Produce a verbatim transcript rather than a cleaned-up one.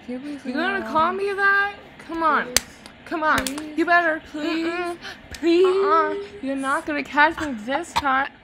Can you please You're leave me gonna alone? call me that? Come on. Please. Come on. Please. You better. Please. Mm-mm. Please. Uh-uh. You're not gonna catch me this time.